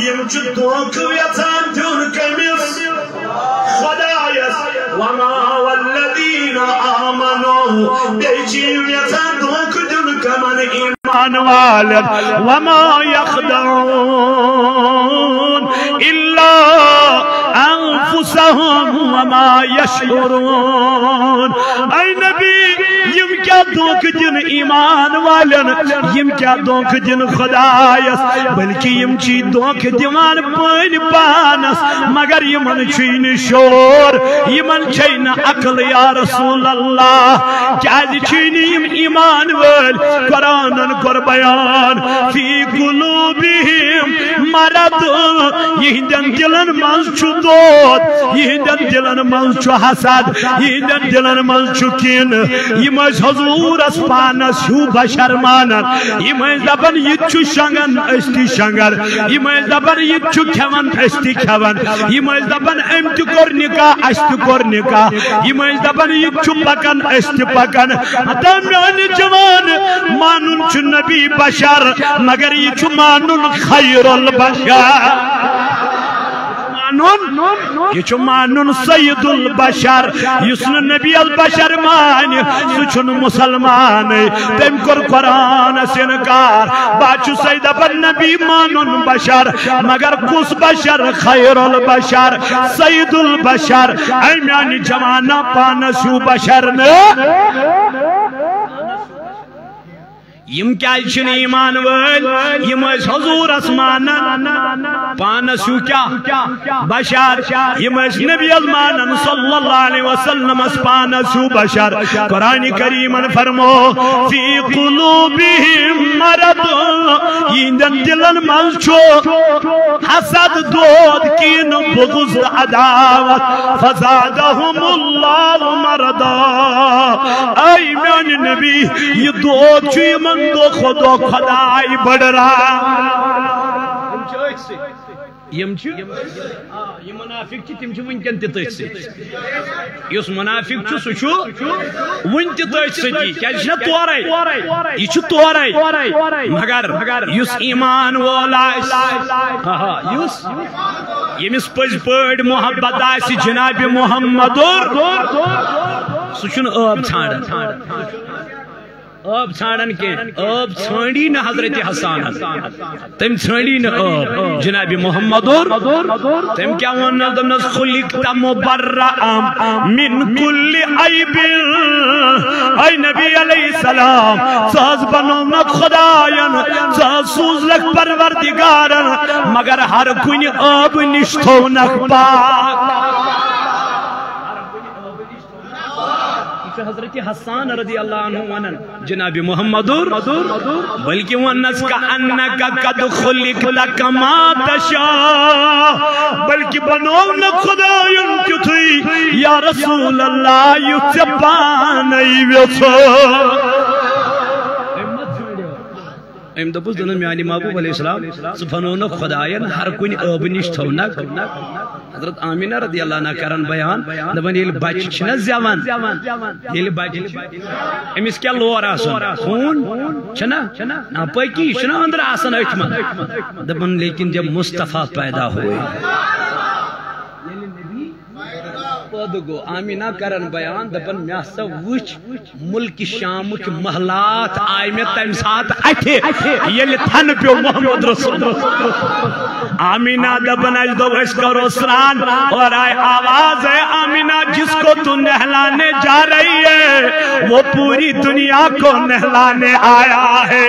يمچ دوك ويتان دون كمس خدايس وما والذين آمنوا بيجي ويتان دوك دون كمن إيمان والد وما يخدعون إلا أنفسهم وما يشعرون أي نبي يم کیا دھوکہ دن ایمان والن یم کیا دھوکہ دن خدایس بلکہ یم چی دھوکہ دیوان پن پانس مگر یمن چھین شور یمن چھین عقل یا رسول اللہ کیازِ چھین یم ایمان وال قرآنن کر بیان فی قلوبہم مرض یہندن دلن منز چھو دود یہندن دلن منز چھو حسد یہندن دلن منز چھو کین یم حضور اسپانس ہو بشر مانن یم دپن یہ چھو شنگن استی شنگر یم دپن یہ چھو کھون استی کھون یم دپن ام تہ کور نکاح استی کور نکاح یم دپن یہ چھو پکن استی پکن میان جوان مانن چھ نبی بشر مگر یہ چھو مانن خیر البشر یہ چھو مانن سید البشر یسن نبی البشر مانی سچن مسلمان تم کر قرآن سنکار باچو سید پر نبی مانن بشر مگر کس بشر خیر البشر سید البشر ایمیانی جوانا پانسو بشر نے یم کیا چھن ایمان وال یم حضور اسمانن پانسو کیا بشر یم نبی ازمانن صلی اللہ علیہ وسلم اس پانسو بشر قرآن کریم فرمو فی قلوبہم مرض یندن دلن منز چھو حسد دود کین بغض عداوت فزادہم اللہ مرضا اے میان نبی یہ دود چھو یمن دو خدا خدای بڑھ رہا یم منافق تم ونکن تھی اس منافق سہ ون تھی کیا تورے یہ تورے مگر اس ایمان وول یمس پز پڑ محبت آس جناب محمد سہ آب ژھانڈان آب ژھانڈان کی آب ژھانڈی نہ حضرت حسان تم ژھانڈی نہ آب جناب محمد تم کیا ون دمنس خلقت مبرئا من کل عیب اے نبی علیہ السلام ساز بنو نہ خدایان ساز سوز لک پروردگارن مگر ہر کن آب نشتو نک پاک حضرت حسان رضی اللہ عنہ ونن جناب محمد بلکہ ونس کا انکا قد خلقت کما تشاء بلکہ بنون خدایان کتھی یا رسول اللہ یتبانی ویسو ایم دبوز دنن میانی محبوب علیہ السلام سبحانون خدایان ہر کن آب نش تھونک حضرت آمینہ رضی اللہ عنہ کرن بیان دبن یل بچ چھنا زیوان یل بچ امس کیا لور آسن خون چھنا نا پاکی چھنا اندر آسن اٹھمن دبن لیکن جب مصطفیٰ پیدا ہوئے گو آمینہ کرن بیان دبن میاسا وچ ملک شام کے محلات آئی میں تیم ساتھ اٹھے یہ تھن پیو محمد رسول آمینہ دبن اج دو اس کرو سران اور آئے آواز ہے آمینہ جس کو تو نہلانے جا رہی ہے وہ پوری دنیا کو نہلانے آیا ہے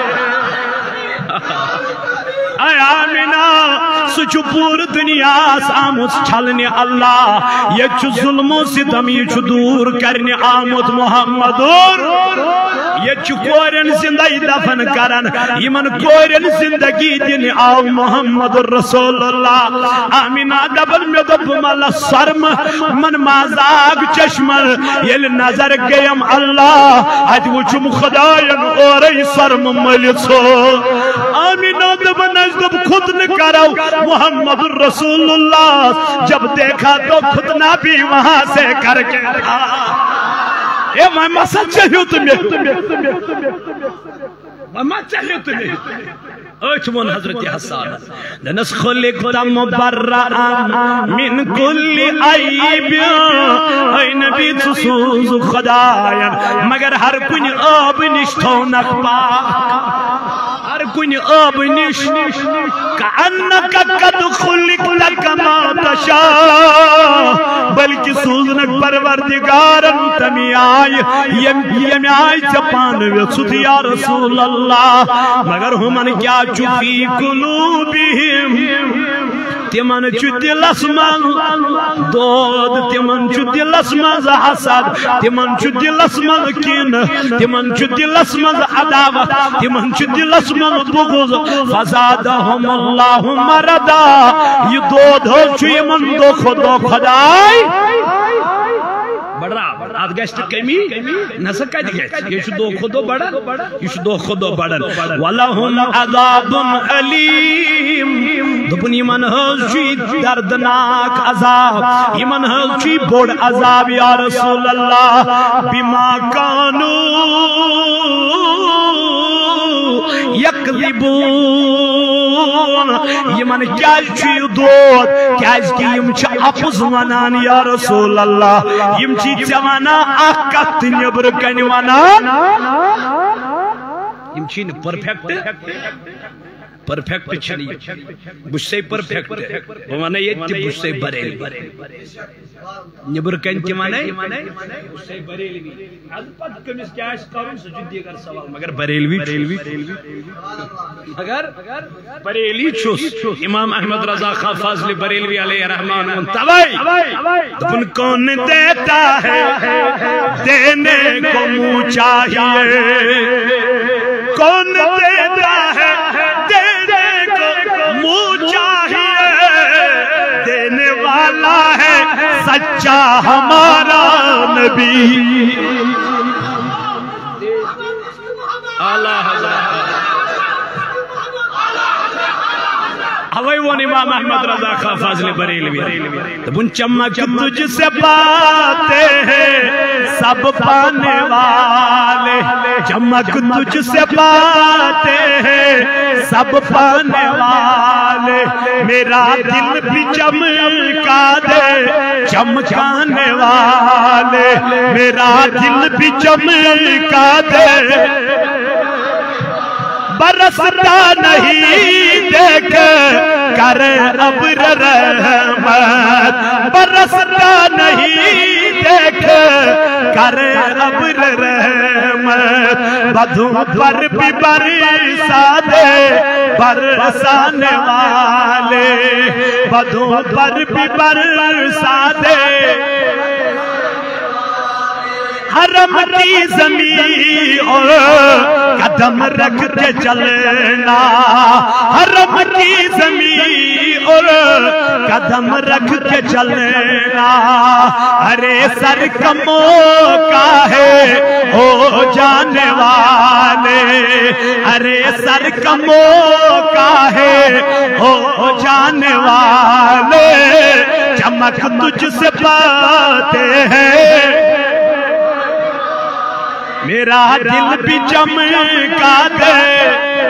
اے آمینہ سچو پور دنیا سامت چھلنے اللہ یہ چھو ظلم و ستم یہ چھو دور کرنے آمد محمد یہ چھو کورن زندگی دفن کرن یہ من کورن زندگی دن آو محمد رسول اللہ آمینہ دبل میں دب مالا سرم من مازاگ چشمن یہ نظر گیم اللہ آج وہ چھو خدایان اور ای سرم ملسو آمینہ دبن جب خود نہ کرو محمد رسول اللہ جب دیکھا تو خود نہ بھی وہاں سے کر کے اے میں سچ چاہیو تمہیں اتمون حضرت حسان دنس خلقت مبرعا من کل عیب اے نبی سوز خدایا مگر ہر کن آب نش تھونک پاک ہر کن آب نش کانکا قد خلقت کما تشاء بلکہ سوزنک پروردگارن تمی آئی یم آئی چپان ویسوت یا رسول اللہ مگر ہمن کیا چفی قلوبہم تمن چھ دلس من دود تمن چھ دلس من حسد تمن چھ دلس من کین تمن چھ دلس من عداوت تمن چھ دلس من بغض فزادهم اللہ مردا یہ دود چھ یمن دو خدای بڑھ رہا آت گشت کمی نسا کت گشت یہ دو خودو بڑھن یہ دو خودو بڑھن وَلَهُمْ عَذَابٌ عَلِيمٌ دپن یمن حض چی دردناک عذاب یمن حض چی بوڑ عذاب یا رسول اللہ بما کانو یکذبون یمن کیا چی دود کیا اس کی یم چا اپس ونان یا رسول اللہ یم چی چوانا آکت نبر کن ونان یم چی پرفیکٹ چھنی بش سے پرفیکٹ وانا یہ تی بش سے بریل نبر کن تی وانا بش سے بریل از پت کمیس کیا اس کرن سجد دیگر سوال مگر بریلوی اگر بریلی چھوس امام احمد رضا خان فاضل بریلوی علیہ رحمان منتوائی دفن کون دیتا ہے دینے کو منہ چاہیے کون دیتا ہے سچا ہمارا نبی اللہ ہوئی وہ امام احمد رضا خان فاضل بریلوی تم چمک تجھ سے پاتے ہیں سب پانے والے چمک تجھ سے پاتے ہیں سب پانے والے میرا دل بھی چمکا دے چمکانے والے میرا دل بھی چمکا دے برستا نہیں دیکھ کر ابر رحمت برستا نہیں دیکھ کر ابر رحمت بدھوں پر بھی برسا دے برسانے والے بدھوں پر بھی برسا دے حرم کی زمین اور قدم رکھ کے چلنا حرم کی زمین اور قدم رکھ کے چلنا ارے سر کا موقع ہے ہو جانے والے ارے سر کا موقع ہے ہو جانے والے چمک تجھ سے پاتے ہیں میرا دل بھی چمکا دے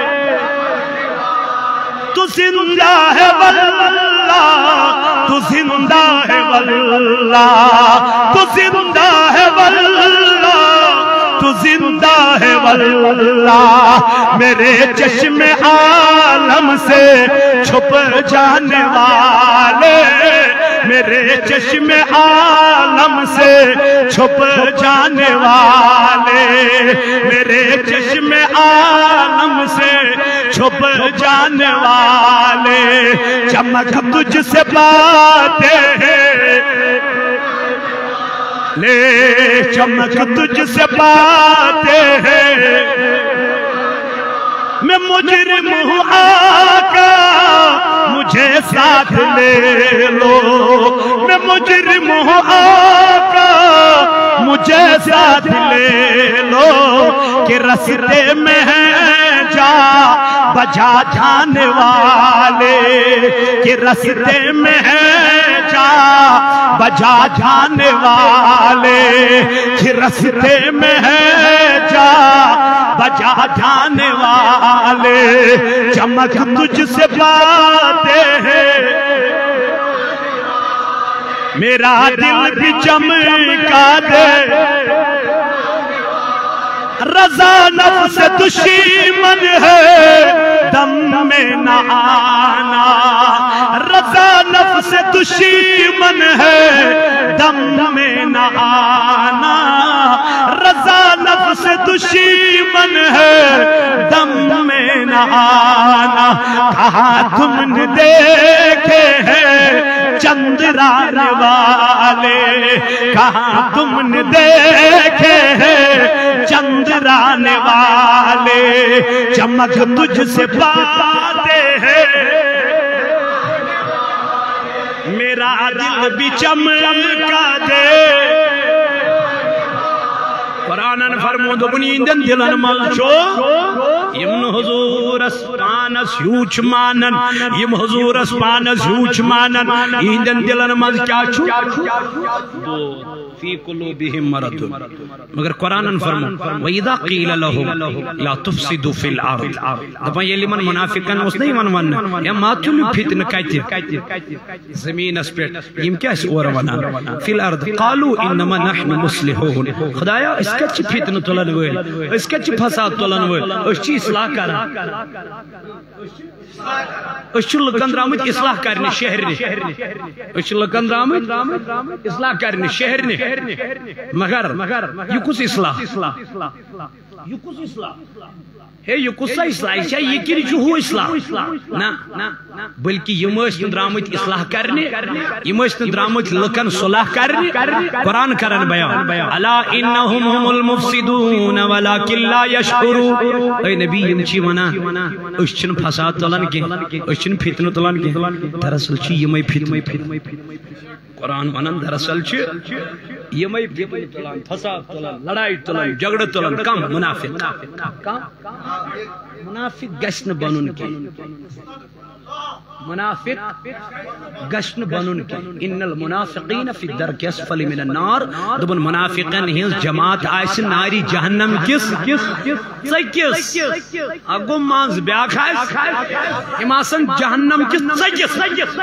تو زندہ ہے واللہ تو زندہ ہے واللہ تو زندہ ہے واللہ تو زندہ ہے واللہ میرے چشم عالم سے چھپ جانے والے میرے چشم عالم سے چھپ جانے والے میرے چشم عالم سے چھپ جانے والے چمک تجھ سے پاتے ہیں لے چمک تجھ سے پاتے ہیں میں مجرم ہوں آقا مجھے ساتھ لے لو میں مجرم ہوں آقا مجھے ساتھ لے لو کہ رستے میں ہے جا بجا جانے والے کہ رستے میں ہے جا بجا جانے والے کہ رستے میں ہے جا بجا جانے والے چمک تجھ سے پاتے ہیں میرا دل بھی چمکا دے رضا نفس دشمن ہے دم میں نہ آنا رضا نفس دشمن ہے دم میں نہ آنا رضا نفس دشمن ہے دم میں نہ آنا کہاں تم نے دیکھے ہیں چندران والے کہاں تم نے دیکھے ہیں چندران والے چمک تجھ سے پاتے ہیں میرا دل بھی چمکا دے قرآن فرمود بنیندن دلن ملچو یم حضور اسپانس یوچ مانن یم حضور اسپانس یوچ مانن ایندن دلن مل کیا چھو فی قلوبہم مرض مگر قرآن فرمود وَإِذَا قِيلَ لَهُمْ لَا تُفْسِدُوا فِي الْأَرْضِ دپا یلی من منافقن اس نہیں ون یا ماتلو فتن کتی زمین اس پیٹ یم کیا اس اور ونان فی الارض قالوا انما نحن مصلحون خدایا اس کا چی فتن تلن ویل اس کا چی فساد تلن ویل اس چی اصلاح کرا اس چی لکن درامت اصلاح کرنی شہر نے اس چی لکن درامت اصلاح کرنی شہر نے مگر یہ کس اصلاح یہ کس اصلاح ہے یہ کس اصلاح یہ کری چھو اصلاح نا بلکہ یہ مستن درامت اصلاح کرنے یہ مستن درامت لکن صلاح کرنے قرآن کرن بیان الا انہم هم المفسدون ولکن لا یشعرون اے نبی یم چی ونا اس چھن فساد تلن کی اس چھن فتن تلن کی دراصل چی یمے فتن قرآن ونن دراصل چی یمے فتن تلن فساد تلن لڑائی تلن جھگڑ تلن کم منافق منافق گشن بنن کی منافق گشن بنن کی ان المنافقین فی الدرک اسفل من النار دبن منافقین ہنز جماعت آئیس ناری جہنم کس سکس اگو مانز بیاک آئیس اماسن جہنم کس سکس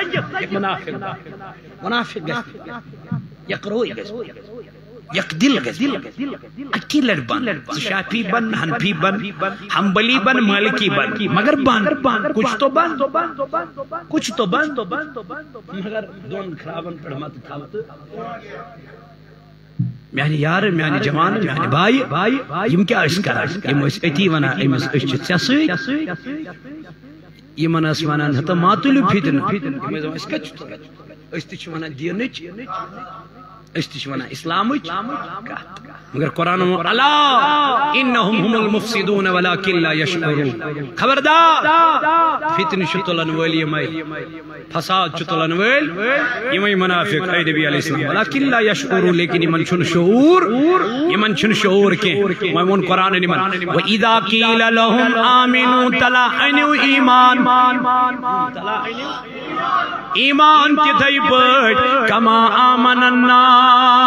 منافق گشن یقروئی گشن یک دل اکی لڑ بن شافی بن حنفی بن حنبلی بن مالکی بن مگر بن کچھ تو بن کچھ تو بن مگر دون خرابن پڑھمت تھاوت میانی یار میانی جوان میانی بائی یم کیا اس کرا یم اس اتی ونا یم اس چسوی یم اس ونا ہتا ماتلو فتن اس کچھ اس تچ ونا دینچ استش ونا اسلامچ مگر قرآن الا انہم هم المفسدون ولکن لا یشعرون خبردار فتن شتلن ویل یمائی فساد شتلن ویل یمائی منافق اے نبی علیہ السلام ولکن لا یشعرون لیکن یمن چھن شعور کے ومن قرآن نمن وَإِذَا قِيلَ لَهُمْ آمِنُوا تَلَعَنُوا ایمان تتھائی پٹ کما آمن الناس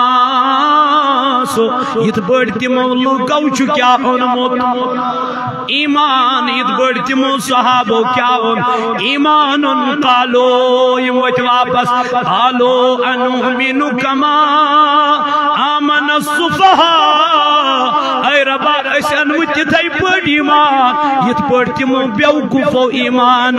یت بڑ تمو لوکو چھ کیا اونمت ایمان یت بڑ تمو صحابو کیا اون ایمان قالو یمت واپس قالو انؤمن کما آمن الصفحاء اے ربا اسن تتھائی پٹ ایمان یت بڑ تمو بیوقوفو ایمان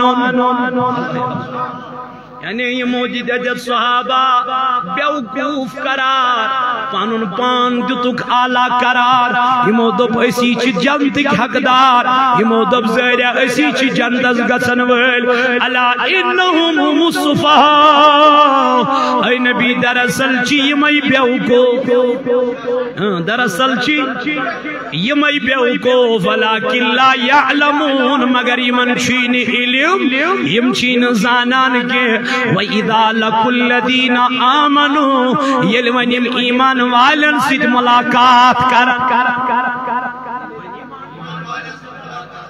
یعنی یہ موجود جب صحابہ بیوقوف قرار پانون پان دتک آلہ قرار یہ مودب اسی چی جنتک حقدار یہ مودب زیرہ اسی چی جندز گسن ویل الا انہم مصفحاء اے نبی دراصل چی یمائی بیوقوف دراصل چی یمائی بیوقوف ولیکن لا یعلمون مگر یمن چین علم یم چین زانان کے وَإِذَا لَقُوا الَّذِينَ آمَنُوا يَلْوَنِمْ ایمان والن سید ملاقات کر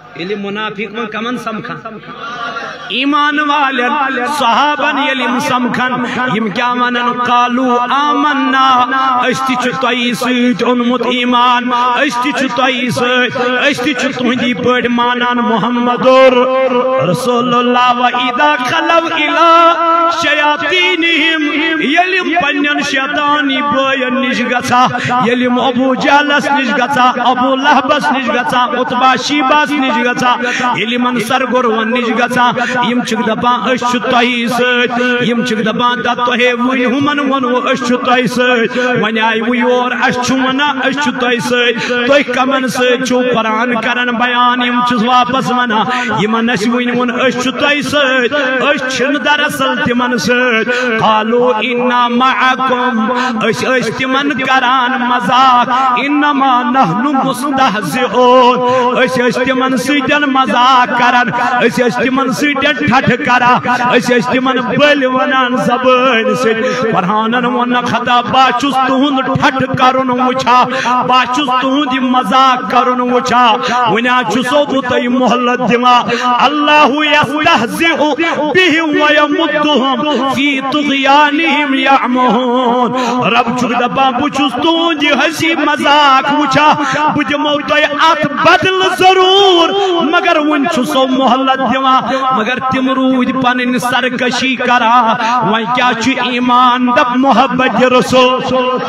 یلی منافق من کمن سمکھن ایمان والن صحابن یلیم سمکھن یم کیا ونن قالو آمنا اشتی چھ توائی سیت انمت ایمان اشتی چھ توائی سیت اشتی چھ تہندی پڑ مانان محمد رسول اللہ و اذا خلو الى شیاطینہم یلیم پنین شیطانی بوین نش گچھا یلیم ابو جہلس نش گچھا ابو لہبس نش گچھا عتبہ شیباس نش گچھا یلیمن سرگرون نش گچھا یم چھ دپان أسۍ چھِ تۄہی سۭتۍ یم چھِ دپان تا تۄہے ؤنۍ ہُمن ووٚنوٕ أسۍ چھِ تۄہہِ سۭتۍ وۄنۍ آیہِ وٕ یور اَسہِ چھُ ونان أسۍ چھِ تۄہہِ سۭتۍ تُہۍ کمن سۭتۍ چھُو قرآن کران بیان یم چھِس واپس ونان یمن اَسہِ وٕنۍ ووٚن أسۍ چھِ تۄہہِ سۭتۍ أسۍ چھِنہٕ دراصل تِمن سۭتۍ قالو انا معکم أسۍ ٲسۍ تِمن کران مذاق انما نحن مستہزئون أسۍ ٲسۍ تِمن سۭتۍ مذاق کران أسۍ ٲسۍ تِمن سۭتۍ ٹھٹھ کرا أسۍ ٲسۍ تِمن بٔلۍ ونان زبٲنۍ سۭتۍ فرحانن ووٚن خطا بہٕ چھُس تُہُنٛد ٹھٹھ کرُن وٕچھان بہٕ چھُس تُہُنٛد یہِ مذاق کرُن وٕچھان وۄنۍ چھُسو بہٕ تۄہہِ مہلت دِوان اللہ یستہزئ بہم ویمدہم فی طغیانہم یعمہون رب چھُکھ دپان بہٕ چھُس تُہُنٛد یہِ ہسی مذاق وٕچھان بہٕ دِمو تۄہہِ اتھ بدل ضروٗر مگر وۄنۍ چھُسو مہلت دِوان مگر تم روٗدۍ پنٕنۍ سرکشی کران وۄنۍ کیٛاہ چھُ ایمان دپ محبت رسول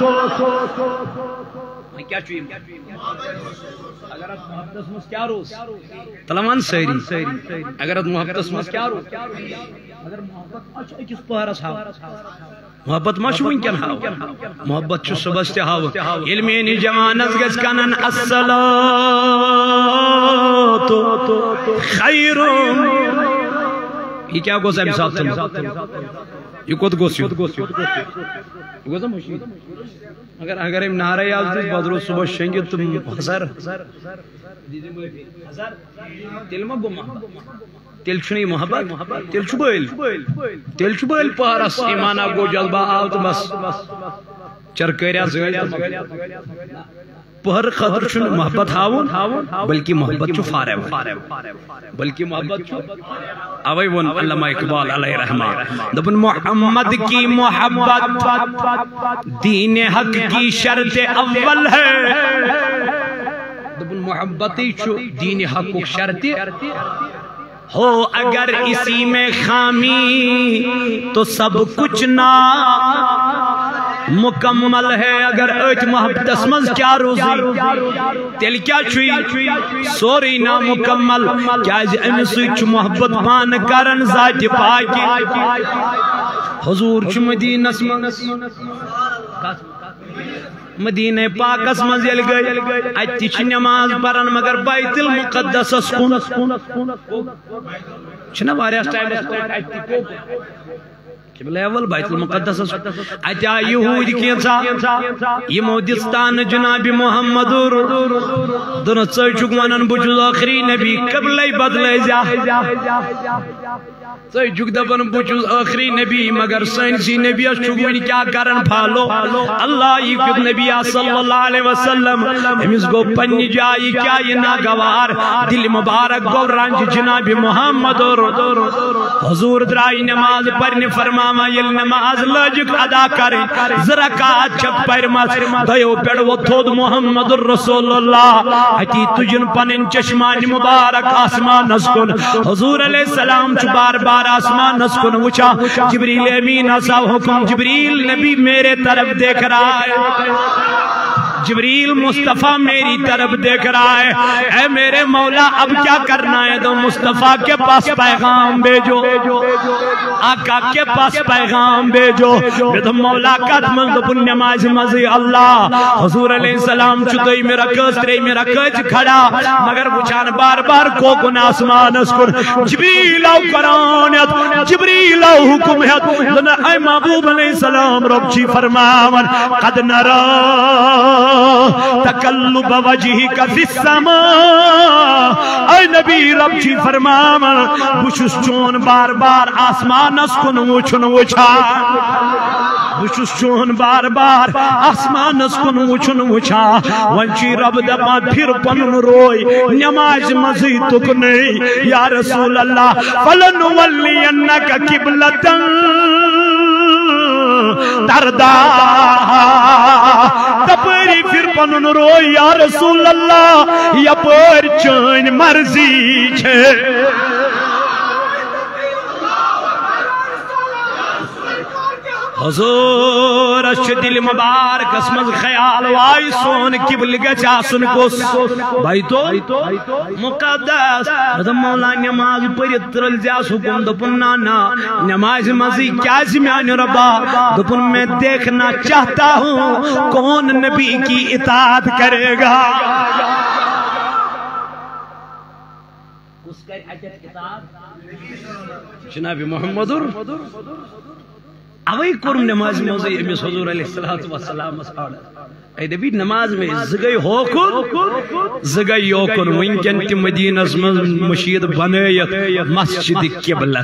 وۄنۍ کیٛاہ چھُ ایمان اگر اتھ محبتس منٛز کیٛاہ روٗز تلہٕ ون سٲری اگر اتھ محبتس منٛز کیٛاہ روٗز مگر محبت ما چھُ أکِس پہرس ہاو محبت ما چھُ وٕنکٮ۪ن ہاو محبت چھُ صُبحس تہِ ہاو ییٚلہِ میٲنِس جوانس گژھِ کنن الصلاۃ خیر یہ کیا گوس امہ سات یہ کوت گوس یہ گوس مشید اگر ام نعرہ آز دس بدرو صبح شنگت تم ہزار تیل ما گما تیل چھنی محبت تیل چھ بٲلۍ پہرس ایمانا گو جلبہ آو تو بس چرکریا زٲلۍ پہر خطر چھُ محبت ہاون بلکہ محبت چھُ فارم بلکہ محبت چھُ اوے ون علامہ اقبال علیہ رحمہ دپن محمد کی محبت دین حق کی شرط اول ہے دپن محبتی چھُ دین حق کو شرط ہو اگر اسی میں خامی تو سب کچھ نہ مکمل ہے اگر ایت محبت مز کیا روزی تیل کیا چھوئی سوری نامکمل کیاز امسی چھ محبت پان کرن ذات پاکی حضور چھ مدینہ پاکس مز یل گئی اتی چھ نماز پرن مگر بیت المقدس کن چھنا واریاہ ٹائم لیول بیت المقدس اتیا یہود کینسا یمو دستان جناب محمد دن ژٕ ونان بہ چھُس ٲخری نبی قبلے بدلے زیا ژٕ دپان بہ چھُس ٲخری نبی مگر سٲنسی نبیس چھُکھ وۄنۍ کیاہ کران فالو اللہ یہِ نبی صلی اللہ علیہ وسلم أمس گو پننہِ جایہِ کیا یہ ناگوار دل مبارک گو رنج جناب محمد حضور درائے نماز پرنہِ فرما یل نماز لجک ادا کریں زرکات چپ پرمس دیو پیڑو تھود محمد رسول اللہ اتی تجن پنن چشمان مبارک آسمان نسکن حضور علیہ السلام چھ بار بار آسمان نسکن وچا جبریل امین آسا حکم جبریل نبی میرے طرف دیکھ رہا ہے جبریل مصطفیٰ میری طرف دیکھ رہا ہے اے میرے مولا اب کیا کرنا ہے تو مصطفیٰ کے پاس پیغام بھیجو آقا کے پاس پیغام بھیجو تو مولا قدم دپن نماز مزی اللہ حضور علیہ السلام چھتوئی میرا کچ کھڑا مگر وچان بار بار کوکن آسمان اسکر جبریل او قرآن جبریل او حکم اے محبوب علیہ السلام رب چی فرماون قد نرا تقلب وجهك في السماء اے نبی رب چی فرماون بچس چون بار بار آسمان اسکن وچن وچا بچس چون بار بار آسمان کن وچن وچا ونچی رب دپا پھر پنن روئی نماز مزی تکنے یا رسول اللہ فلنولینک قبلۃ تردا تپری پھر پنن روئی یا رسول اللہ یپر چین مرضی چھے حضور اچھ دل مبارک اسمز خیال وائی سون قبل گچا سن کس بھائی تو مقدس رضا مولا نماز پڑھت ترل جاس حکم دپن نانا نماز مزی کیاز میان ربا دپن میں دیکھنا چاہتا ہوں کون نبی کی اطاعت کرے گا اس کا اطاعت جناب محمد اوئی کرم نماز موزی امیس حضور علیہ السلام اے نبی نماز میں زگئی ہوکن زگئی یوکن ونکن تی مدینہ مشید بنیت مسجد قبلت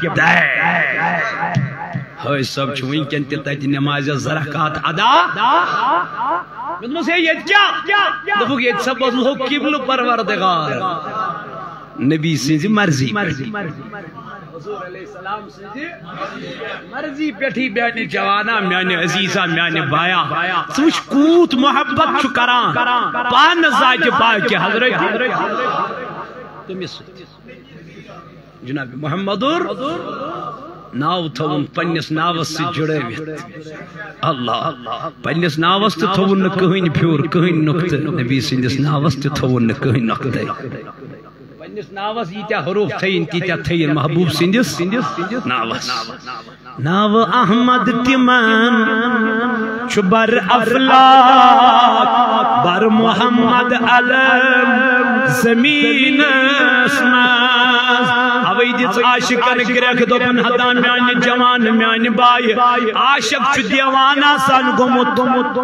ہوئی سب چھو ونکن تی تیتی نماز زرکات ادا مدنو سے یہ کیا دفوک یہ سب ہو قبل پروردگار نبی سنزی مرضی حضور علیہ السلام سے مرضی پیٹھی بیانی جوانا میانی عزیزہ میانی بایا سوچ کوت محبت چکران پان ذات پاک حضرت تمس جناب محمدور ناو تھون پنیس ناوس سے جڑے ویت اللہ پنیس ناوس تے تھون کہیں پھور کہیں نکت نبی سندس ناوس تے تھون کہیں نکت پنیس ناوس یہ حروف تھین تیتیا تھین محبوب سندس ناوس ناو احمد تمن چبر افلاک بر محمد علم زمین اسماز اوی دیت عاشقن گرک دوپن حدا میانی جوان میانی بائی عاشق چو دیوانا سن گمت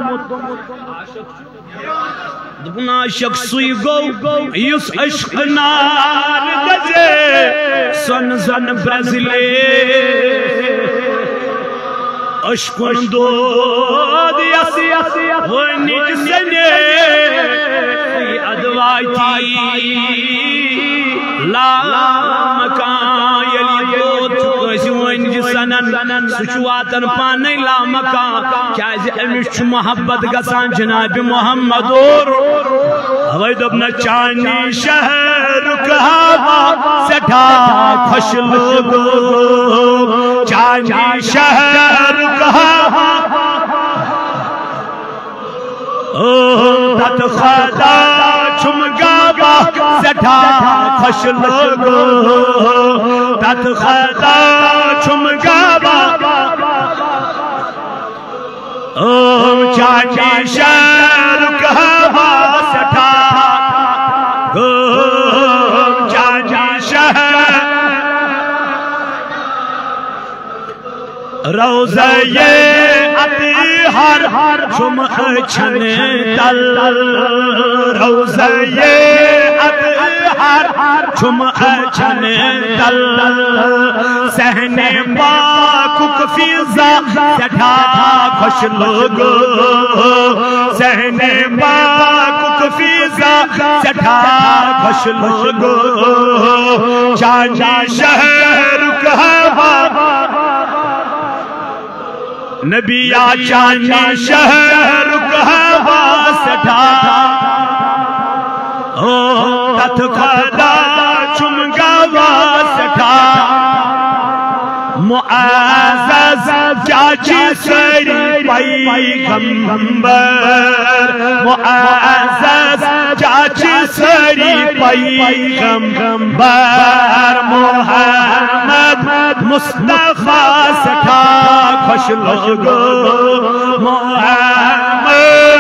دپن عاشق سوی گو یس عشق نار دجے سن زن برزلے عشقن دود یسی ونی جسنے ادوائی لا مکان یلی دوت کسی ونی جسنن سچواتن پانی لا مکان کیازی امیش محبت گسان جناب محمد ہوئی دبنا چانی شہر کہا سٹھا خوش لوگو چانی شہر کہا تت خدا چمگا سٹھا خوش لوگو تت خدا چمگا چانی شہر کہا سٹھا چانی شہر روزہ یہ اطہار جمعہ چھن دل روزہ یہ اطہار جمعہ چھن دل سہن پاک کفیزہ سٹھا خوش لوگو سہن پاک کفیزہ سٹھا خوش لوگو چانی شہر کہا نبی چانی شہر کہا سٹھا تت خدا چمگا سٹھا معزز چاچی سری پیغمبر معزز چاچی سری پیغمبر محمد مصطفیٰ سٹھا خوش لوگو محمد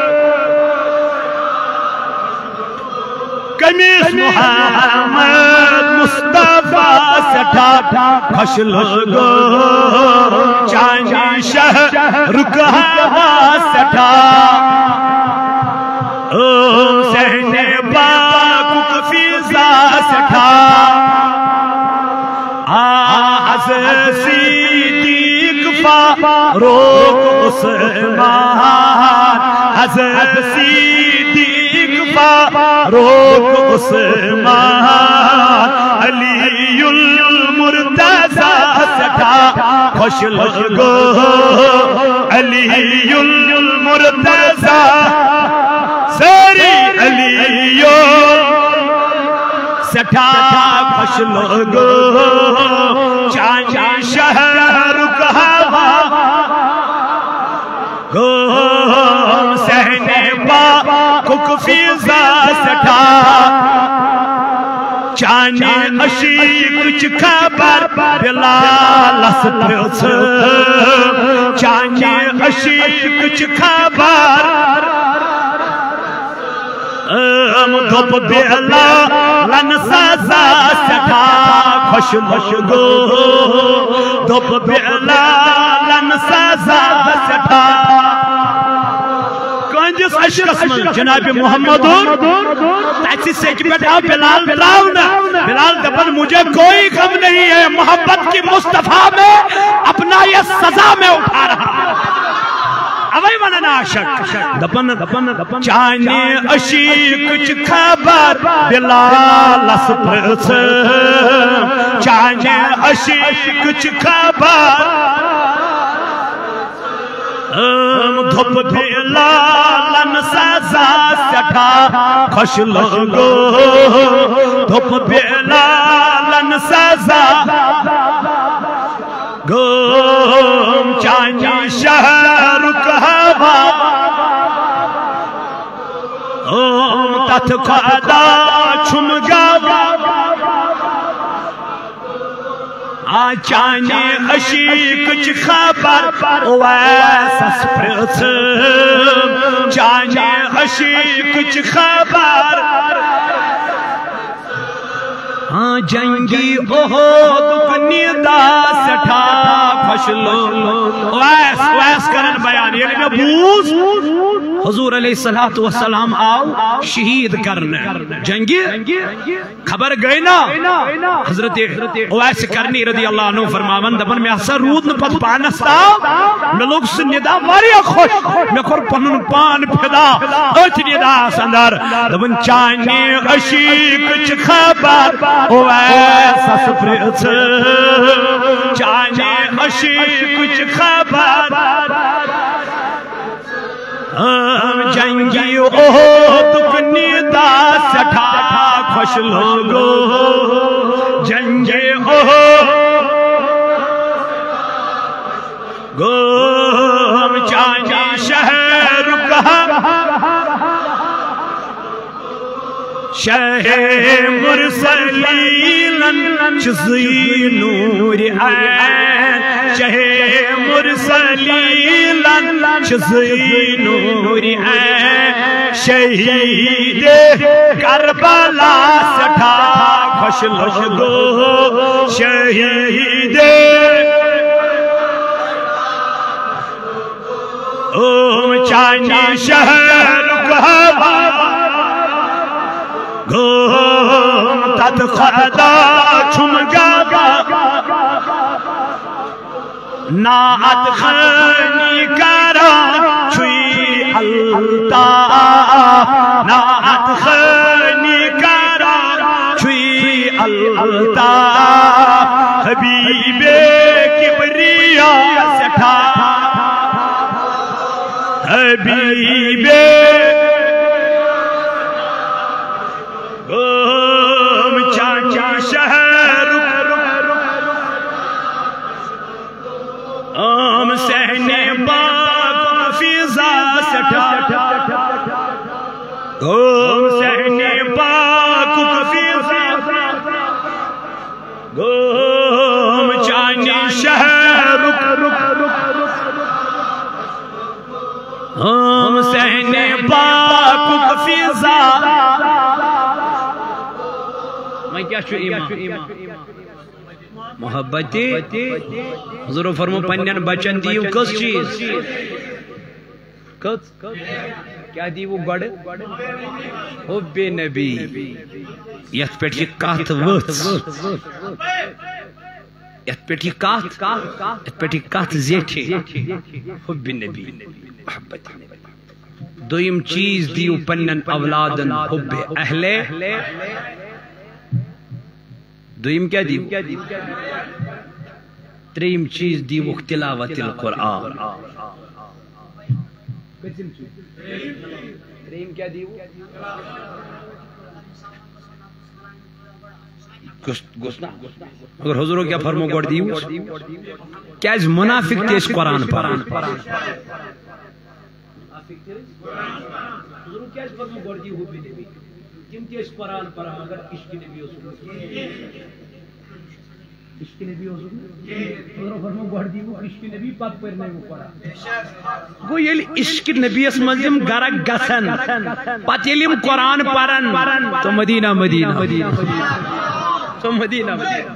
کمیس محمد مصطفیٰ سٹھا خوش لوگو چانی شہر کہا سٹھا سہن پاک کفیزہ سٹھا صدیق فاروق عثمان حضرت صدیق فاروق عثمان علی المرتضی سٹھا خوش لگو علی المرتضی سری علی سٹھا خوش لگو چاندی شہر کہوا گو سہنے پاک فیضا سٹھا چاندی اشی کچھ خبر بلال سپرس چاندی اشی کچھ خبر دھوپ بلال سازا سٹھا خوش لگو دھوپ بلال سازا سٹھا کنجس عشقس من جناب محمد ایسی سیکھ پہ آؤ بلال تراؤنا بلال دپن مجھے کوئی غم نہیں ہے محبت کی مصطفیٰ میں اپنا یہ سزا میں اٹھا رہا اوئی مننا عاشق دپن چاندی اشی کچھ خبر بلال سپرس چاندی اشی کچھ خبر دھوپ بلال سازا سٹھا خوش لگو دھوپ بلال سازا گم چاندی شہر کہوا تتھ خدا چھم گاوا چاندی اشی کچھ خبر ویسا سپرس چاندی اشی کچھ خبر جنگی احد ندا سٹھا خوش لگو ویس کرن بیان یعنی نبوز حضور علیہ السلام آؤ شہید کرنے جنگی خبر گئی نا حضرت ویس کرنی رضی اللہ عنہ فرماون دپن میں اثر رود نہ پت پانستا میں لوگ سے ندا واریا خوش میں کور پنن پان پھدا ات ندا سندر دپن چاندی اشی کچھ خبر ویسا سپرس چاندی اشی کچھ خبر جنگی احد ندا سٹھا خوش لگو جنگی احد گم چاندی شہر کہوا شہ مرسلین چزی نور عین شہ مرسلین چزی نور عین شہید کربلا سٹھا خوش لگو شہید چاندی شہر کہوا گم تد خدا چھم گاوا نعت خانی کرا چھوئی الطاف نعت خانی کرا چھوئی الطاف حبیب کبریا سٹھا حبیب شہر سہنے پاک فیضا سٹھا سہنے پاک فیضا چاندی شہر سہنے پاک فیضا میں کیا چھو ایمان محبتی حضور فرمو پنین بچن دیو کس چیز کیا دیو گڑ حب نبی یت پیٹ یہ کات وچ ات پیٹھی کات زیٹھے حب نبی محبت دویم چیز دیو پنن اولادن حب اہل دویم کیا دیو تریم چیز دیو تلاوت القرآن تریم کیا دیو گوشنا اگر حضورو کیا فرمو گوڑ دیو کیا اس منافق تیس قرآن پر حضورو کیا اس فرمو گوڑ دیو حب نبی کم تیس قرآن پر مگر عشق نبی عشق نبی حضورو فرمو گوڑ دیو عشق نبی پاک پر نہیں قرآن گو یہ عشق نبی اس مزیم گرک گسن پت یلیم قرآن پرن تو مدینہ تو مدینہ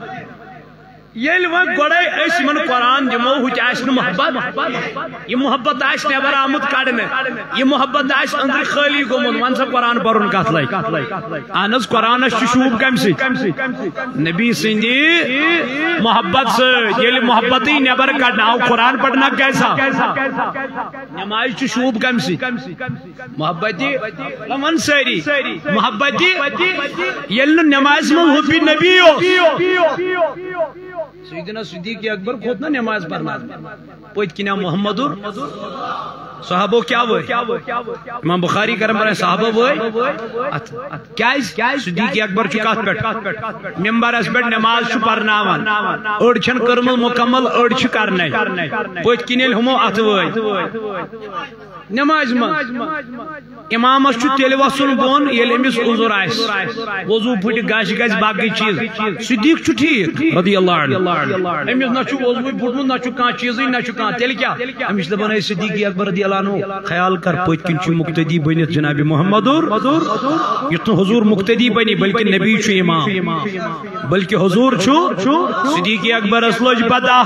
یل وہ گڑے اس من قرآن دمو ہوچ آسن محبت یہ محبت آس نبر آمد کڑنے یہ محبت آس اندر خالی گومن ون سا قرآن پرن کت لائی اہنز قرآن شوب کم سی نبی سندی محبت سے یل محبت ہی نبر کڑنا آو قرآن پڑھنا کیسا نماز شوب کم سی محبتی لمن ساری محبتی یل نماز میں حبی نبی ہو سیدنا صدیق اکبر خود نہ نماز پڑھنا پوچھ کنا محمد صحابہ کیا ہوئے امام بخاری کرم پر صحابہ ہوئے کیا صدیق اکبر چکات پیٹ ممبر اس پیٹ نماز چو پڑھنا اڑ چھن کرمل مکمل اڑ چھ کرنے پوچھ کنیل ہمو ات ہوئے نماز امام اس چھو تیل وصل بون یل امس عذر آئس وضو پھٹ گاش گاش باقی چیز صدیق چھو ٹھیک رضی اللہ عنہ امس نہ چھو وضو پھٹ نہ چھو کان چیز نہ چھو کان تیل کیا امس دبن ہے صدیق اکبر رضی اللہ عنہ خیال کر پوچھ کن چھو مقتدی بنت جناب محمد یہ حضور مقتدی بنی بلکہ نبی چھو امام بلکہ حضور چھو صدیق اکبر اسلوج پتا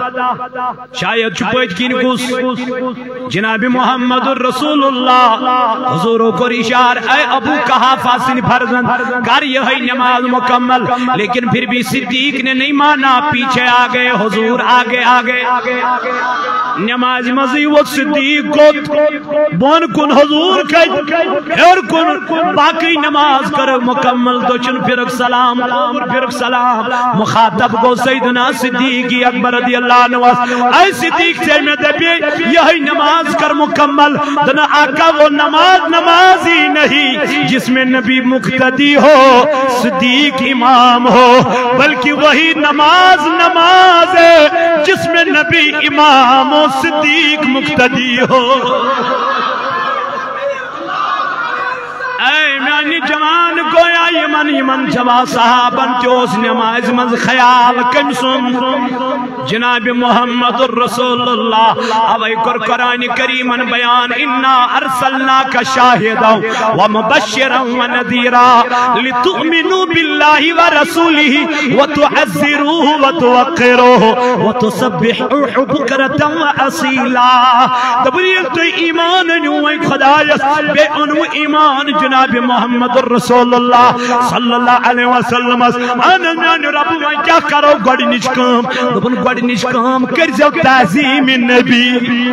شاید چھو پوچھ کن کس جناب محمد رسول اللہ حضور کو اشار اے ابو قحافہ سن فرزند کر یہ نماز مکمل لیکن پھر بھی صدیق نے نہیں مانا پیچھے آگئے حضور آگے نماز مزی وہ صدیق کو بون کن حضور کھج اور کن باقی نماز کر مکمل تو چن پھرک سلام مخاطب کو سیدنا صدیق اکبر رضی اللہ عنہ اے صدیق سے میں دبی یہی نماز کر مکمل دنا آقا وہ نماز ہی نہیں جس میں نبی مقتدی ہو صدیق امام ہو بلکہ وہی نماز ہے جس میں نبی امام و صدیق مقتدی ہو اے میانی جوان گویا یمن جوا صحابن تیوس نماز منز خیال کم سن جناب محمد الرسول اللہ اوئی قرآن کریمن بیان انا ارسلناک شاہدا ومبشرا ونذیرا لتؤمنوا باللہ ورسولہ وتعزروہ وتوقروہ وتسبحوہ بکرتا واصیلا تبریک تو ایمان نوئی خدایس بے انو ایمان جناب محمد الرسول اللہ صلی اللہ علیہ وسلم آنان رب میں کیا کرو گوڑی نشکام دبن گوڑی نشکام کرزو تعظیم نبی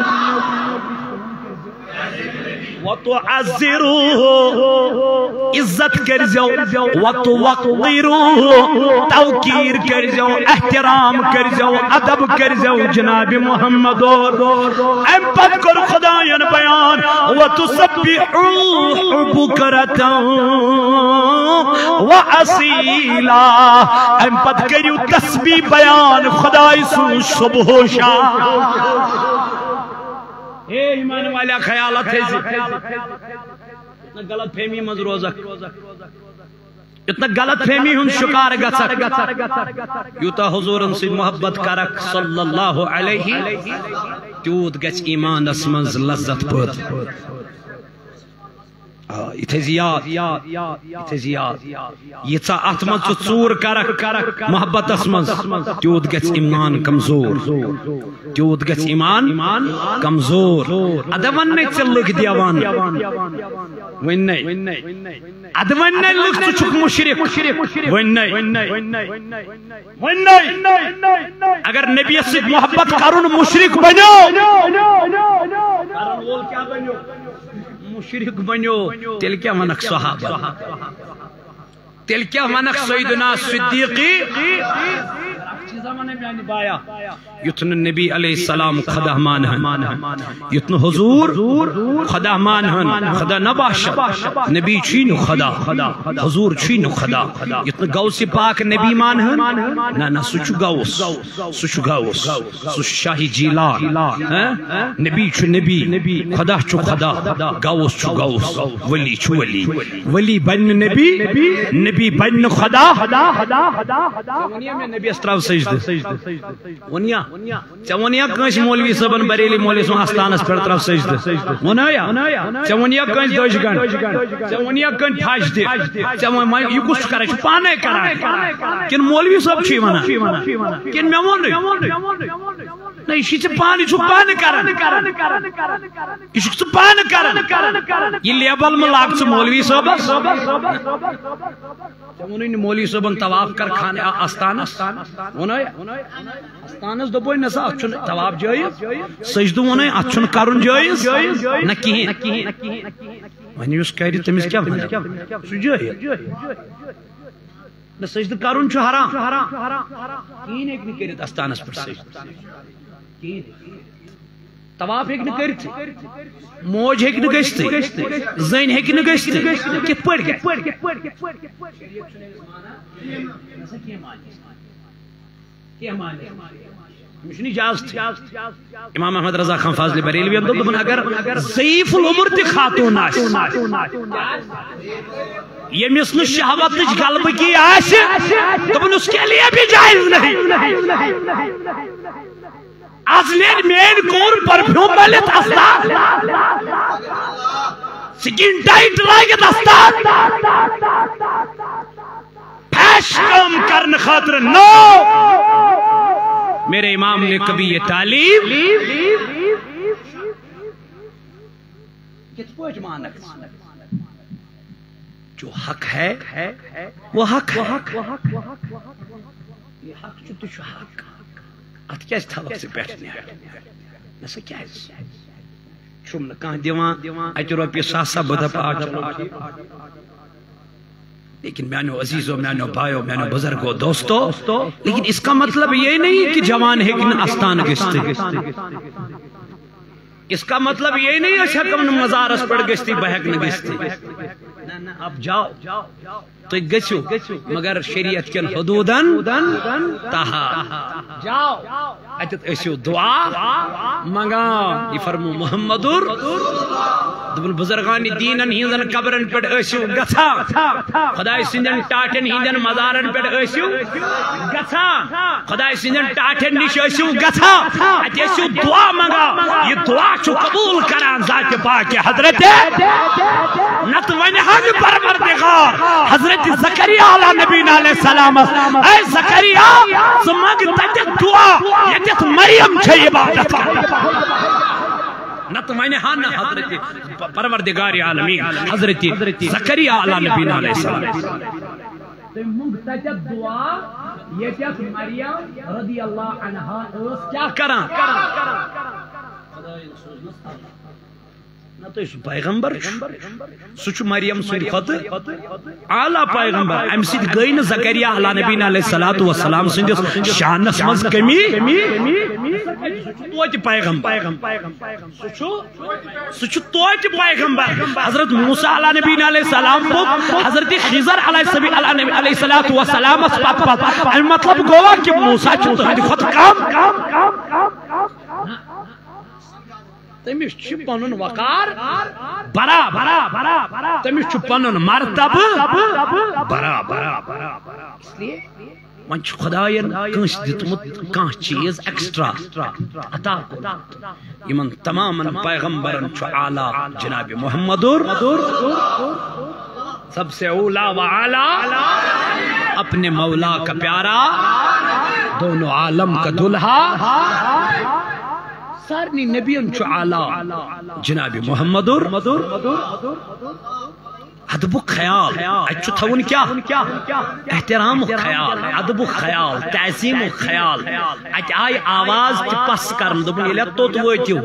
وَتُعَزِّرُوهُ عزت کرزو وَتُوَقِّرُوهُ توقیر کرزو احترام کرزو ادب کرزو جناب محمد ام پت کر خدایان بیان وَتُسَبِّحُوهُ بُكْرَةً وَأَصِيلًا ام پت کریو تسبیح بیان خدای سو صبح و شام اے ایمان والا خیالت ہے اتنا غلط فہمی مز روزک اتنا غلط فہمی ہم شکار گسک یوتا حضورن سے محبت کرک صلی اللہ علیہ تیوت گچ ایمان اسمنز لذت پود اتزیاد یژا ات من ژور کرک محبت اسمز تیوت گژھِ ایمان کمزور تیوت گژھِ ایمان کمزور ادٕ ون نے ژےٚ لُکھ دیوان وننے ادٕ وننے لُکھ ژٕ چھُکھ مشرک وننے اگر نبی سۭتۍ محبت کرُن مشرک بنیو مشرک بنیو تیل کیا ونک صحابہ تیل کیا ونک سیدنا صدیقی یتن نبی علیہ السلام خدا مان یتن حضور خدا مان خدا نباشد نبی چین خدا حضور چین خدا یتن غوث پاک نبی مان نا سچ غوث سچ شاہی جیلان نبی چھ نبی خدا چھ خدا غوث چھ غوث ولی چھ ولی بن نبی بن خدا نبی استراو سجدہ ونیا چونیا کنس مولوی صاحبن بریلی مولوی صاحب آستانس پر طرف سجدہ ونیا چونیا کنس دوش گن چونیا کن پھاش دے چون یہ کس کرے پانے کرا کن مولوی صاحب چھ ونا کن میں ون نہیں یہ پانے چھ پانے کرا یہ چھ پانے کرا یہ لیبل میں لاگ چھ مولوی صاحب مولوی صاحبن طواف کر کھانے آستانس آستانس دبوئی نسا اچھن طواف جائز سجدہ ونائی اچھن کرن جائز نہ کہیں ونی اس کہہ رہی تمیز کیا ونی سو جائز نہ سجدہ کرن چھو حرام کہیں ایک نہیں کرت آستانس پر سجدہ طواف ایک نہیں کرت موج ایک نہیں گشتی زین ایک نہیں گشتی کت پڑ گئے مشنی جاز امام احمد رضا خان فاضل بریلوی دبن اگر ضعیف العمر تی خاتون آس یمس نہ شہوت غلبہ کی آس دبن اس کے لیے بھی جائز نہیں آج لین مین کور پرفیوم ملت استاد سکین ٹائٹ لائگت استاد پیش کم کرن خاطر نو میرے امام نے کبھی یہ تعلیم کس پوچھ مانک جو حق ہے وہ حق ہے یہ حق جو تجھو حق ات کیا تھوک سے بیٹھنے نسا کیا چھم کان دیوان اتہ روپیہ ساسا بدپ لیکن میانو عزیزو میانو بھائیو میانو بزرگو دوستو لیکن اس کا مطلب یہ نہیں کہ جوان ہیکن آستان گشتے اس کا مطلب یہ نہیں ہے کہ مزارس پڑ گشتی بہک نہ گشتی اب جاؤ تو گچو مگر شریعت کن حدودن تہا جاؤ اتت اسیو دعا منگا یہ فرمو محمدر دبن بزرگانی دینن ہندن قبرن پیٹ اسیو گھا خدای سندن ٹاٹن ہندن مزارن پیٹ اسیو گھا خدای سندن ٹاٹن نش اسیو گھا ات اسیو دعا منگا یہ دعا چھو قبول کران ذات پاک حضرت نت ونہن پروردگار حضرت زکریا علیہ نبینا علیہ السلام اے زکریا سمگ تجت دعا یتت مریم چھے عبادت نت ونہن حضرت پروردگار عالمین حضرت زکریا علیہ نبینا علیہ السلام مگ تجت دعا یتت مریم رضی اللہ عنہا اس کیا کران تو پیغمبر سوچ مریم سن خط اعلی پیغمبر ام سید گئی نا زکریا علیہ نبینا علیہ السلام سندس شانس مز کمی توت پیغمبر سوچ توت پیغمبر حضرت موسیٰ علیہ نبینا علیہ السلام حضرت خضر علیہ السلام اس پاپ مطلب گوا کہ موسیٰ چھو خط کام تمس پن وقار برابر تمس پن مرتبہ برابر اس لیے ون خداین کنس دتمت کان چیز ایکسٹرا عطا یمن تمام پیغمبرن چھ اعلی جناب محمد سب سے اولا و اعلی اپنے مولا کا پیارا دونوں عالم کا دلہا سارنی نبیوں چھ اعلی جناب محمد ادب خیال اچھو تھون کیا احترام خیال ادب خیال تعظیم خیال اچھ آئی آواز تی پس کرن دبن یہ تو ویتیو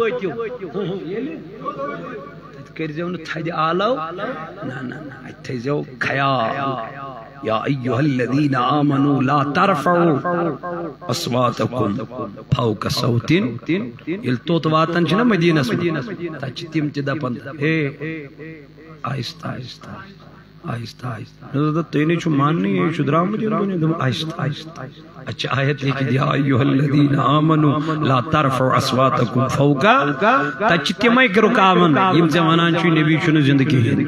کرزیو نا تھید آلو نا اچھ تھیزیو خیال یا ایوہ الذین آمنوا لا ترفعوا اصواتکم فوق صوت یل توت واتن چھنا مدینہ تچ تیم تی دپن آہستہ آہستہ آہستہ آہستہ تینے چھو ماننی ہے چھو درام مجھے آہستہ آہستہ اچھا آیت لیکن یا ایوہ الذین آمنوا لا ترفعوا اصواتکم فوق تچ تیمائی کرو کامن یم زمانان چھو نبی چھو زندگی ہے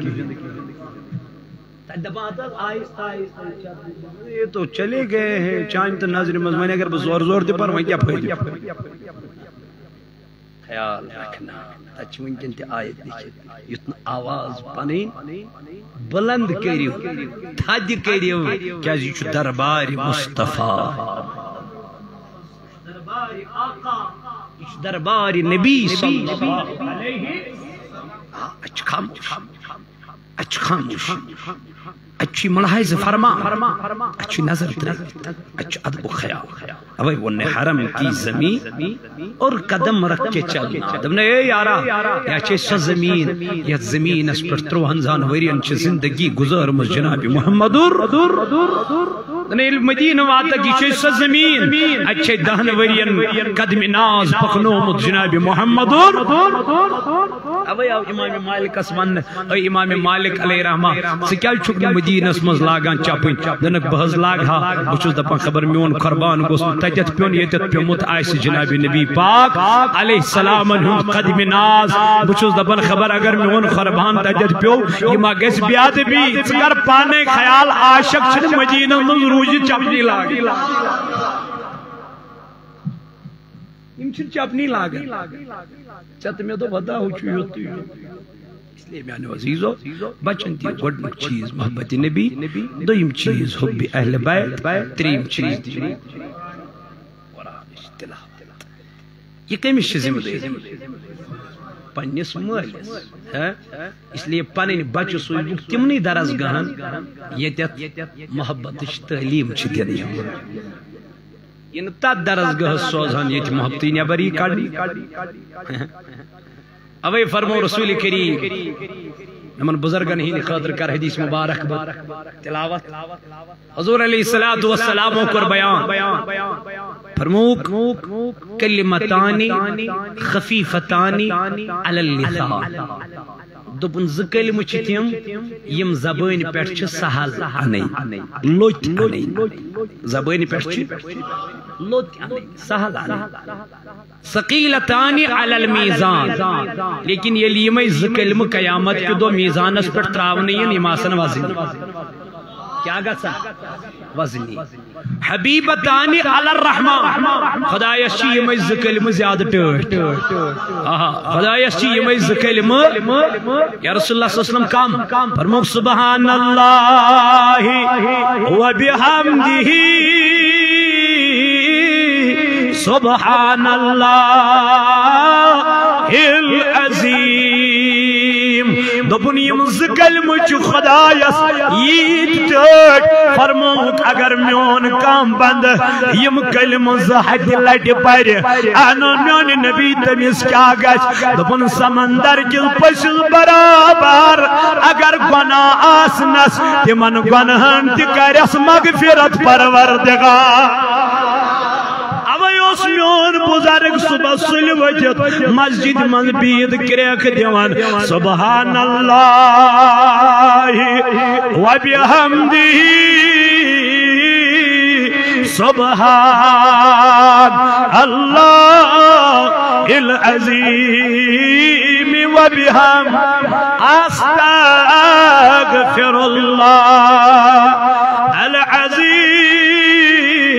یہ تو چلے گئے ہیں چاند تو نظر مزمانی اگر بس زور دی پر میں کیا پھیدی خیال رکھنا تچ ونکن تی آیت دیکھیں یتن آواز پنین بلند کریو تھد کریو کیا جی چھو دربار مصطفیٰ دربار آقا دربار نبی صلی اللہ علیہ اچھ خاموش اچھ خاموش اچھی ملاحظ فرما اچھی نظر ترک اچھ ادب خیال اوہ وہ حرم کی زمین اور قدم رکھ کے چلنا دمنا اے یارا یا چھے سا زمین یا زمین اس پر تروہنزان ورین چھے زندگی گزار مز جناب محمد مدینہ واتا کی چھے سا زمین اچھے دہن ورین قدم ناز پخنو مز جناب محمد اوہ امام مالک اسمان امام مالک علیہ رحمہ سکیا چھکن مدینہ اس مز لاغان چاپن دنک بہز لاغ ہا بچوز دپا خبر میون قربان گوست تجت پیون یتت پیمت آئیس جناب نبی پاک علیہ السلام ہم قدم ناز بچوز دپا خبر اگر میون قربان تجت پیو یہ ما گیس بیاد بھی سکر پانے خیال عاشق چھن مدینہ مز روجی چپنی لاغ یم چھن چپنی لاغ چت میں تو بدا ہو چوئی اس لئے میانے عزیزو بچن دی گوڑنک چیز محبت نبی دویم چیز حب اہل بیت تریم چیز دی یہ کمیش ذمہ دے پنیس مالس اس لئے پنین بچو سوئی بک تمنی درز گہن یتیت محبت تعلیم چھ دینی یہ تا درز گہ سوزان یہ محبتی نیبری کڑی اوے فرمو رسول کریم نمن بزرگن ہی خاطر کر حدیث مبارک تلاوت حضور علیہ السلام کر بیان فرموک کلمتانی خفیفتانی علی اللسان دپن ز کلمہ چھ تم یم زبان پیٹھ چھ سہل انین لوٹ انین زبان پیٹھ چھ لوٹ انین سہل انین ثقیلتانی علی المیزان لیکن یہ لیمہ ز کلمہ قیامت کے دو میزان اس پر تراونی نماسن وزنی کیا گا سا وزنی حبیبتانی علی الرحمن خدای اشی یہ میں ذکلم زیادہ ٹوٹ خدای اشی یہ میں ذکلم یا رسول اللہ صلی اللہ علیہ وسلم کام فرموک سبحان اللہ و بحمدہ سبحان اللہ العظیم دپن یم ذکلم چھ خدایس ییت ٹوٹ فرموک اگر میون کام بند یم کلم زہد لٹ پر انا میون نبی تمس کیا گچ دپن سمندر کل پشل برابر اگر گناہ آسنس تمن گنہن تکرس مغفرت پروردگار میون بزرگ صبح سل وجد مسجد من بید کریک دیوان سبحان اللہ و بحمدہ سبحان اللہ العظیم و بحمدہ استغفر اللہ العظیم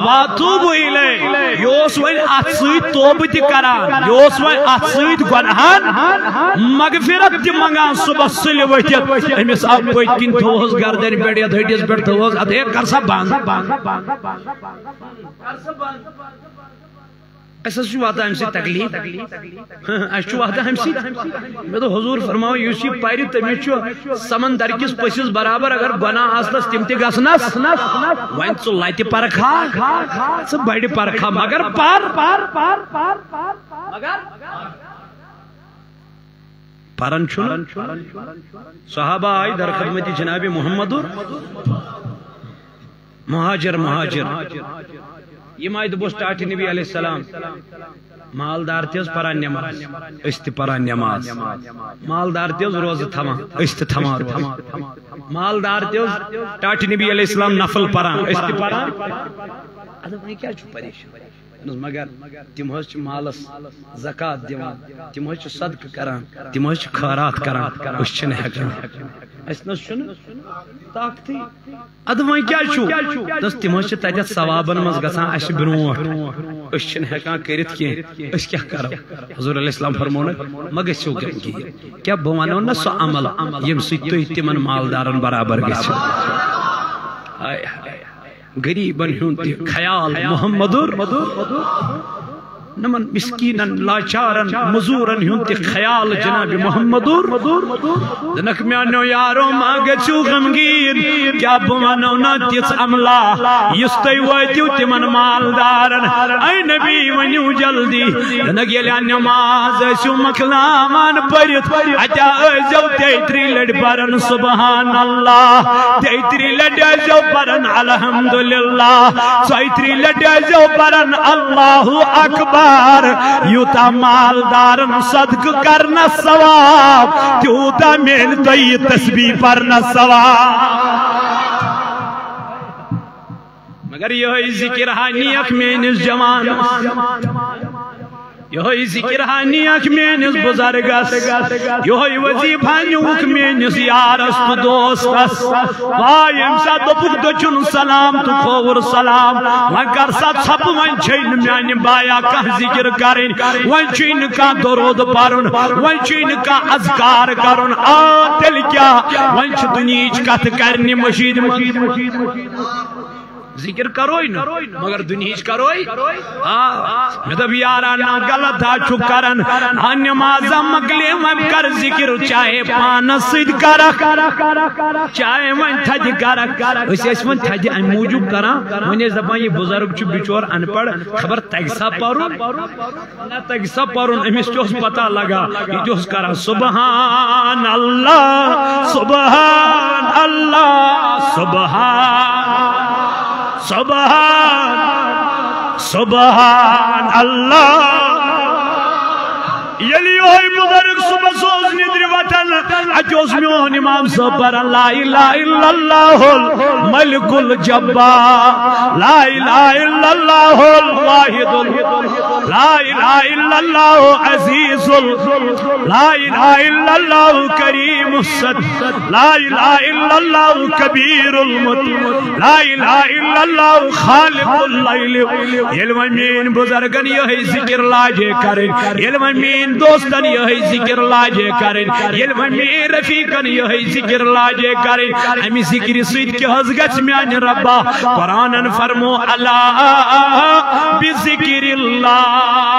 واتوبو الی یوس وین ات سۭتۍ توبہ تہِ کران یوس وین ات سۭتۍ گۄنہان مغفرت تہِ منگان صبح سُلہِ ؤتھِتھ أمِس آو پٔتۍ کِنۍ تھوہس گردنہِ پٮ۪ٹھ یتھ ہٹِس پٮ۪ٹھ تھوہس ادٕ ہے کر سا بند اس واتان امہ سۭتۍ تکلیف اس واتان امہ سۭتۍ مےٚ دوٚپ حضور فرماو یُس یہِ پرِ تٔمِس چھُ سمندر کِس پٔسِس برابر اگر گۄناہ آسنس تِم تہِ گژھنس وۄنۍ ژٕ لتہِ پرکھا ژٕ بڑِ پرکھا مگر پرن چھُنہٕ صحابہ آئی در خدمت جناب محمد مہاجر یم آئی دبوس ٹاٹھ نبی علیہ السلام مالدار تیز پران نماز اس تہ پران نماز مالدار تیز روز تھمان اس تہ تھمان روز مالدار تیز ٹاٹھ نبی علیہ السلام نفل پران اس تہ پران ادھا وہی کیا چھو پریشان مگر تم حظ مالس زکات دیوان تم حظ صدقہ کران تم حظ خیرات کران اس چھن ہیکان اس نس چھن طاقت اد وۄنۍ کیٛاہ چھُ دس تم حظ تتیتھ ثوابن منٛز گژھان اسہِ برونٛٹھ أسۍ چھِنہٕ ہیکان کٔرِتھ کینٛہہ أسۍ کیٛاہ کرو حضور علیہ السلام فرمون مہ گٔژھِو کینٛہہ کیٛاہ بہٕ ونو نہ سُہ عمل ییٚمہِ سۭتۍ تُہۍ تِمن مالدارن برابر گٔژھِو غریبن ہُنٛد تہِ خیال محمد نمن مسکینن لاچارن مزورن ہُنٛد تہِ خیال جناب محمد دنک میانو یارو ما گژھِو غمگیٖن کیٛاہ بہٕ ونو نہ تِژھ عملا یُس تُہۍ وٲتِو تِمن مالدارن اے نبی ؤنِو جلدی دنک ییٚلہِ نماز ٲسِو مۄکلاوان پٔرِتھ اتیا ٲسۍزیو 33 لٹہِ پران سبحان اللہ 33 لٹہِ ٲسۍزیو پران الحمدللہ 33 لٹہِ ٲسۍزیو پران اللہ اکبر یوتا مالدارن صدقہ کرنا ثواب تیوتا میل تُہۍ تسبیح پرنا ثواب مگر یہ ذکر ہانیک میٲنِس جوانس یہ ذکر ہانیک میٲنِس بزرگس یہ وظیفہ نیوک میٲنِس یارس تو دوستس واے ییٚمہِ ساتہٕ دوٚپُکھ دٔچھُن سلام تہٕ کھووُر سلام وۄنۍ کر سا ژھۄپہٕ وۄنۍ چھے نہٕ میانہِ بایا کانٛہہ ذکر کرٕنۍ وۄنۍ چھُے نہٕ کانٛہہ درود پرُن وۄنۍ چھُے نہٕ کانٛہہ اذکار کرُن آ تیٚلہِ کیٛاہ وۄنۍ چھِ دُنیہِچ کتھ کرنہِ مشیٖد ذکر کروئی نا مگر دنیاچ کروئی میں دب یارانا غلط چھو کرن نمازہ مکلے ویم کر ذکر چاہے پانس سید کرک چاہے وین تھج کرک اسی اس وین تھج ان موجود کران ونیز دبان یہ بزرگ چھو بچور ان پڑھ خبر تگسا پرون نہ تگسا پرون امیس چوس پتا لگا یہ چوس کرا سبحان اللہ سبحان اللہ سبحان اللہ یلی ہوئی بزرگ صبح سوز ندر وطن اچوس میون امام صاحب پر لا الہ الا اللہ الملک الجبار لا الہ الا اللہ الواحد لا الہ الا اللہ عزیز لا الہ الا اللہ کریم الصد لا الہ الا اللہ کبیر المت لا الہ الا اللہ خالق اللیل علم امین بزرگن یہی ذکر لاجے کریں علم امین دوستن یہی ذکر لاجے کریں علم امین رفیقن یہی ذکر لاجے کریں امی ذکر سید کی حضگت میان ربا قرآنن فرمو اللہ بذکر اللہ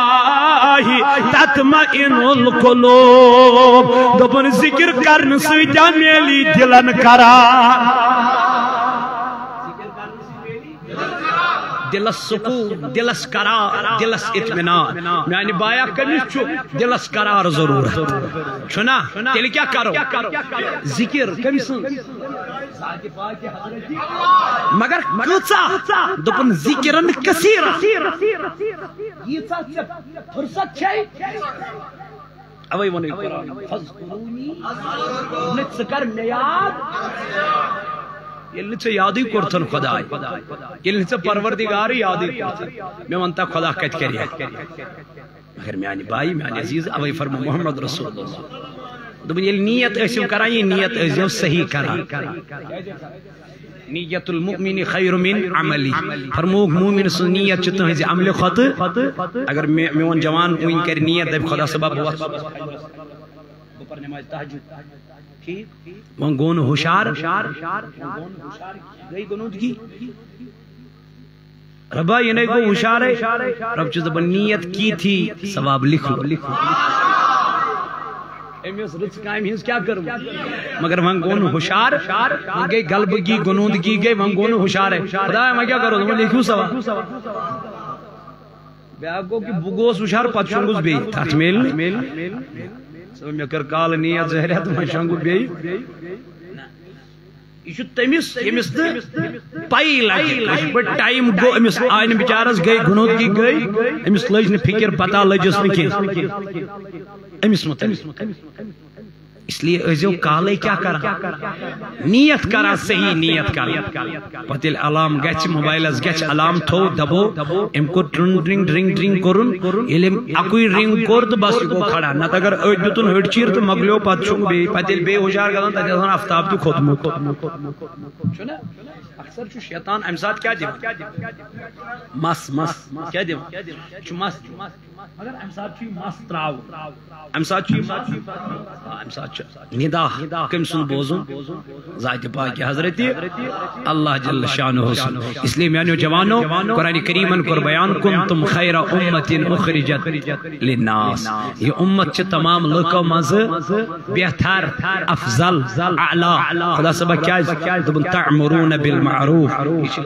تطمئن القلوب دبن ذکر کرن سیدہ میلی دلن قرار دلس سکون دلس قرار دلس اطمینان میانی بایا کمیس چھو دلس قرار ضرورت چھنا تیل کیا کرو ذکر کمیس مگر کچا دپن ذکرن کثیرا یہ فرصت چھائی اوئی ونی قرآن فذکرونی نچ کر میاد یل نچ یادی کرتن خدای یل نچ پروردگار یادی کرتن میں منتا خدا کت کری مگر میانی بائی میانی عزیز اوئی فرمو محمد رسول اللہ دبن یل نیت ایسیو کران یہ نیت ایسیو صحیح کران نیت المؤمن خیر من عملی فرموک مومن سن نیت چھ تہنز عمل خط اگر میون جوان وین کر نیت دب خدا سبب وقت پر نماز تہجد ٹھیک وان گون ہوشیار گئی گنودگی ربا یہ نہیں کو ہوشیار ہے رب چیز دبا نیت کی تھی ثواب لکھو امیس رچ کائم ہنس کیا کروں مگر وہاں گون ہوشیار گئی گلبگی گنودگی گئی وہاں گون ہوشیار ہے خدا ہے میں کیا کروں میں لکھوں ثواب بیاگو کہ بگوس ہوشیار پت شنگوز بی تاچ میل سو میں کر کال نیت زہریت میں شنگو بی یہ تمس امس پائی لگی بٹ ٹائم گو امس آئین بچارس گئی گنودگی گئی امس لج فکر پتہ لجس امس متعلق اس لیے ازیو کالے کیا کرا نیت کرا صحیح نیت کرا پتیل علام گچ موبائلس گچ علام تھو دبو ام کو ڈرنگ کرن علم اکوئی رنگ کورد بس کو کھڑا نہ اگر اج دتن ہٹ چیر تو مگلیو پت چھنگ بے پتیل بے ہوشیار گزان تجھان آفتاب تو خود موت چھنا اکثر چھو شیطان امسات کیا دیو مس کیا دیو چھو مس مگر امسات چھو مس تراو امسات چھو ندا کم سن بوزن ذات پاک حضرت اللہ جل شانہ حسن اس لیے میانیو جوانو قرآن کریمن کر بیان کنتم خیر امت اخرجت للناس یہ امت چھ تمام لکو مز بہتر افضل اعلی خدا سبق کیا دبن تعمرون بالمعروف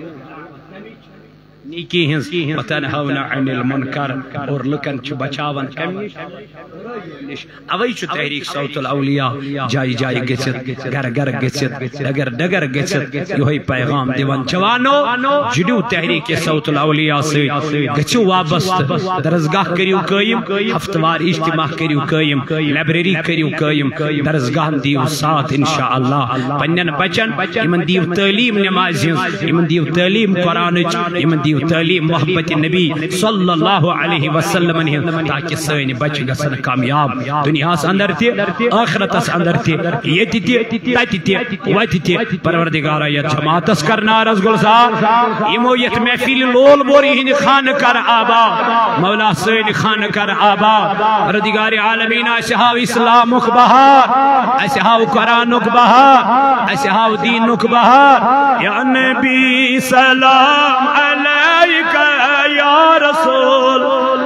نیکی ہنس وتنہون عن المنکر اور لکن چھ بچاون کمیش اوئی چھ تحریک صوت الاولیاء جائی جائی گچت گر گر گچت ڈگر ڈگر گچت یہی پیغام دیوان جوانو جڑیو تحریک صوت الاولیاء سے گچو وابست درزگاہ کریو قائم ہفتوار اجتماع کریو قائم لائبریری کریو قائم درزگاہ دیو ساتھ انشاءاللہ پنن بچن امن دیو تعلیم نماز امن دیو تعلیم قرآن امن دیو تعلیم محبت نبی صلی اللہ علیہ وسلم تاکہ سین بچ گسن کامیاب دنیا اس اندر تھی آخرت اس اندر تھی یہ تھی تاتی تھی واتی تھی پروردگارہ یہ جماعت اس کرنا رزگل صاحب امو یہ محفیل لول بوری ہن خان کر آبا مولا سین خان کر آبا پروردگار عالمین اشہاو اسلام اکبہار اشہاو قرآن اکبہار اشہاو دین اکبہار یا نبی سلام علیکہ یا رسول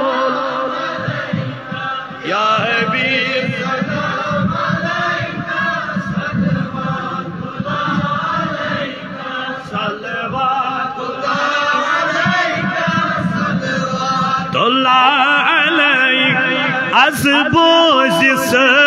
یا حبیب سلام علیکہ صلوات اللہ علیکہ از بوز